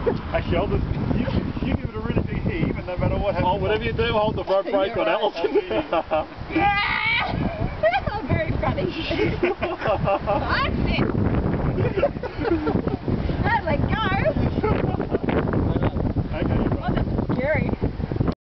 Actually, you give it a really big heave, and no matter what happens... Oh, whatever you do, hold the front brake on Alison. Yeah! I'm very funny. That's it.